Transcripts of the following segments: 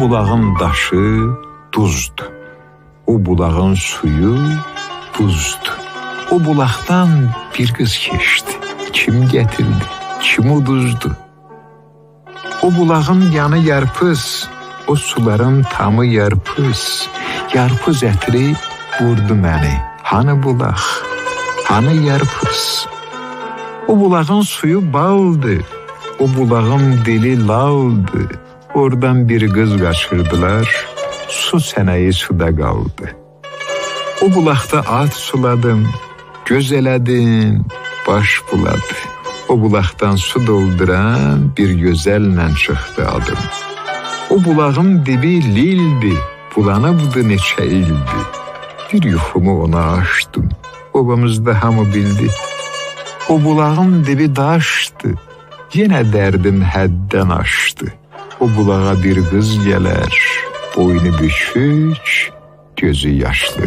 bulağın daşı duzdu. O bulağın suyu buzdu. O bulaqdan bir qız keçdi. Kim getirdi, kim uduzdu? O bulağın yanı yarpız, o suların tamı yarpız. Yarpız ətri vurdu məni. Hanı bulaq, hanı yarpız? O bulağın suyu baldı, o bulağın dili laldı. Oradan bir qız qaçırdılar, su sənəyi suda qaldı. O bulaqda at suladım, göz elədin, baş buladı. O bulaqdan su dolduran bir gözəllə çıxdı adım. O bulağın dibi lildi, bulanıbdı neçə ildi. Bir yuxumu ona açdım, obamızda hamı bildi. O bulağın dibi daşdı, yenə dərdim həddən aşdı. O bulağa bir qız gələr, boynu bükük, gözü yaşlı.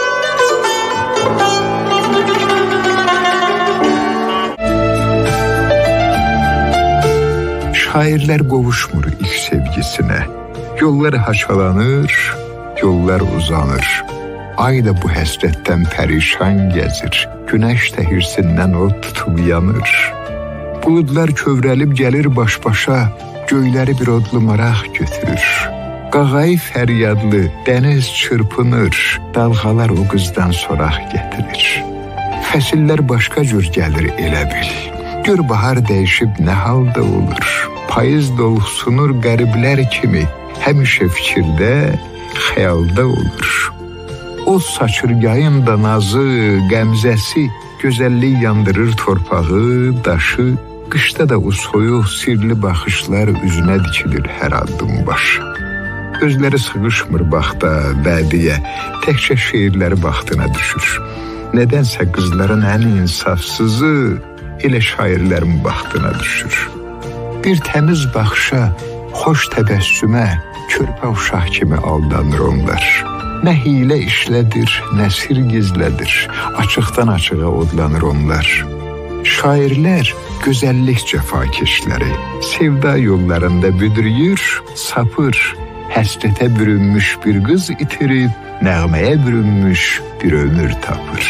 Şairlər qovuşmur ilk sevgisinə. Yollar haçalanır, yollar uzanır. Ay da bu həsrətdən pərişan gəzir. Günəş də hirsindən od tutub yanır. Buludlar kövrəlib gəlir baş-başa, göyləri bir odlu maraq götürür. Qağayı fəryadlı, dəniz çırpınır, dalğalar o qızdan soraq gətirir. Fəsillər başqa cür gəlir elə bil. Gör bahar dəyişib nə halda olur. Payız dolğusunur qəriblər kimi, həmişə fikirdə, xəyalda olur. O saçır yayın da nazı, qəmzəsi, gözəllik yandırır torpağı, daşı. Qışda da o soyuq, sirli baxışlar üzünə dikilir hər addım başı. Özləri sığışmır baxta, vədiyə, təkcə şeirləri baxtına düşür. Nədənsə qızların ən insafsızı elə şairlərin baxtına düşür. Bir təmiz baxışa, xoş təbəssümə, körpə uşaq kimi aldanır onlar. Nə hilə işlədir, nə sir gizlədir, açıqdan açığa odlanır onlar. Şairlər gözəllik cəfakeşləri, sevda yollarında büdrüyür, sapır, həsrətə bürünmüş bir qız itirib, nəğməyə bürünmüş bir ömür tapır.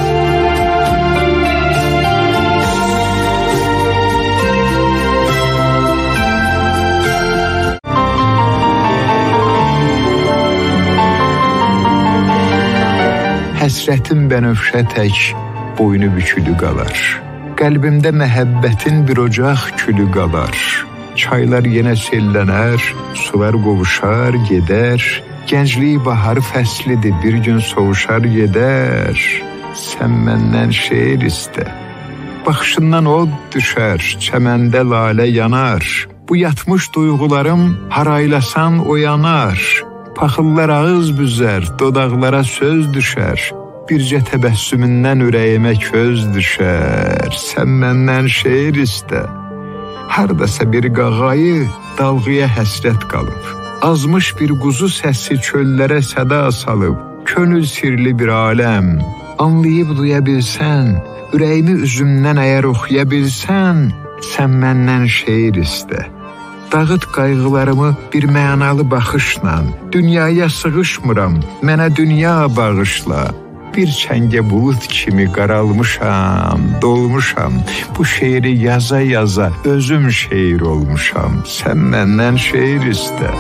Həsrətin bənövşə tək boynu bükülü qalar. Qəlbimdə məhəbbətin bir ocaq külü qalar. Çaylar yenə sellənər, sular qovuşar, gedər. Gənclik baharı fəslidir, bir gün soğuşar, gedər. Sən məndən şeir istə. Baxışından od düşər, çəməndə lalə yanar. Bu yatmış duyğularım haraylasan oyanar. Paxıllar ağız büzər, dodaqlara söz düşər. Bircə təbəssümündən ürəyimə köz düşər. Sən məndən şeir istə. Hardasa bir qağayı dalğıya həsrət qalıb. Azmış bir quzu səsi çöllərə səda salıb. Könül sirli bir aləm. Anlayıb duya bilsən, ürəyimi üzümdən əgər oxuya bilsən, sən məndən şeir istə. Dağıt qayğılarımı bir mənalı baxışla, dünyaya sığışmıram, mənə dünya bağışla. Bir çəngə bulut kimi qaralmışam, dolmuşam, bu şeiri yaza-yaza özüm şeir olmuşam, sən məndən şeir istə.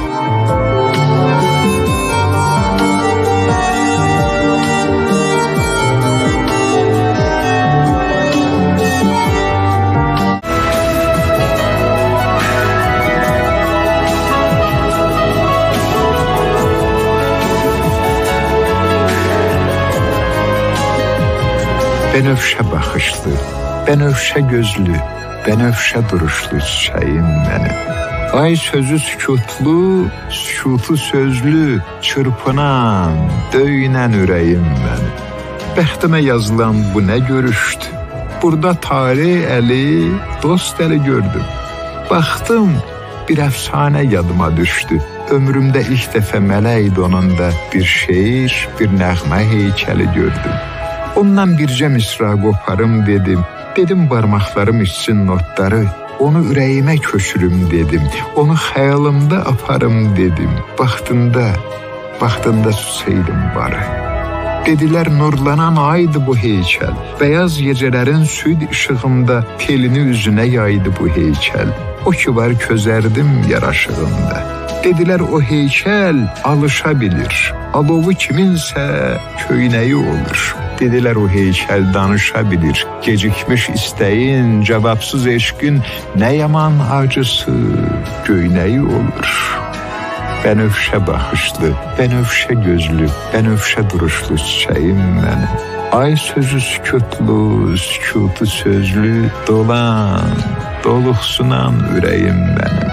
Bənövşə baxışlı, bənövşə gözlü, bənövşə duruşlu çiçəyim mənim. Ay sözü sükutlu, sükutu sözlü, çırpınan, döyünən ürəyim mənim. Bəxtimə yazılan bu nə görüşdü? Burada talih əli, dost əli gördüm. Baxdım, bir əfsanə yadıma düşdü. Ömrümdə ilk dəfə mələk donunda bir şeir, bir nəğmə heykəli gördüm. Ondan bircə misra qoparım dedim. Dedim barmaqlarım içsin notları. Onu ürəyimə köçürüm dedim, onu xəyalımda aparım dedim. Vaxtında susaydım barı. Dedilər nurlanan aydı bu heykəl, beyaz gecələrin süd işığında telini üzünə yaydı bu heykəl. O ki var közərdim yaraşığında. Dedilər o heykəl alışa bilir, alovu kiminsə köynəyi olur. Dedilər o heykəl danışa bilir, gecikmiş istəyin, cavabsız eşqin nə yaman acısı göynəyi olur. Bənövşə baxışlı, bənövşə gözlü, bənövşə duruşlu çiçəyim mənim. Ay sözü sükutlu, sükutu sözlü, dolan, doluxsunan ürəyim mənim.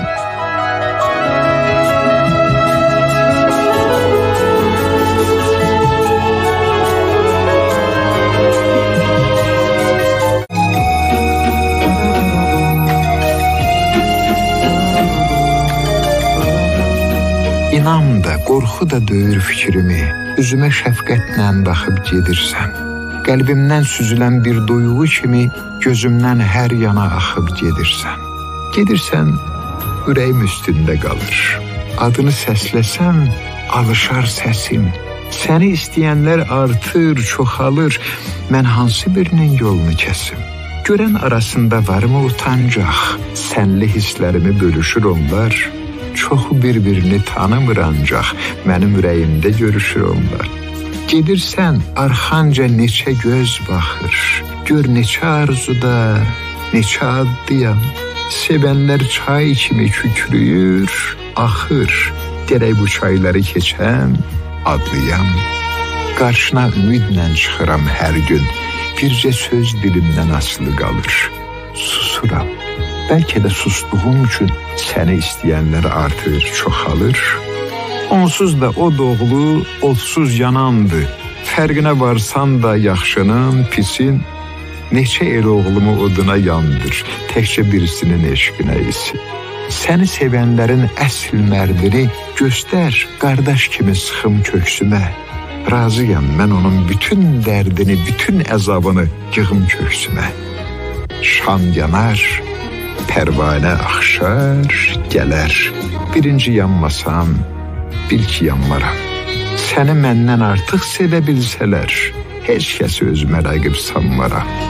İnam da, qorxu da döyür fikrimi, üzümə şəfqətlə baxıb gedirsən. Qəlbimdən süzülən bir duyğu kimi gözümdən hər yana axıb gedirsən. Gedirsən, ürəyim üstündə qalır. Adını səsləsəm, alışar səsim. Səni istəyənlər artır, çoxalır. Mən hansı birinin yolunu kəsim? Görən arasında varmı utancaq? Sənli hisslərimi bölüşür onlar. Çoxu bir-birini tanımır ancaq, mənim ürəyimdə görüşür onlar. Gedirsən, arxanca neçə göz baxır, gör neçə arzuda, neçə addıyam. Sevənlər çay kimi kükrüyür, axır, gərək bu çayları keçəm, adlayam. Qarşına ümidlə çıxıram hər gün, bircə söz dilimdən asılı qalır, susuram. Bəlkə də sustuğum üçün səni istəyənlər artır, çoxalır. Onsuz da o doğulu, odsuz yanandı. Fərqinə varsan da yaxşının, pisin, neçə el oğlumu oduna yandır, təkcə birisinin eşqinə isin. Səni sevənlərin əsl mərdini göstər, qardaş kimi sıxım köksümə. Razıyam mən onun bütün dərdini, bütün əzabını yığım köksümə. Şam yanar, pərvanə axşar, gələr. Birinci yanmasam, bil ki yanmaram. Səni məndən artıq sevə bilsələr, heç kəsi özümə rəqib sanmaram.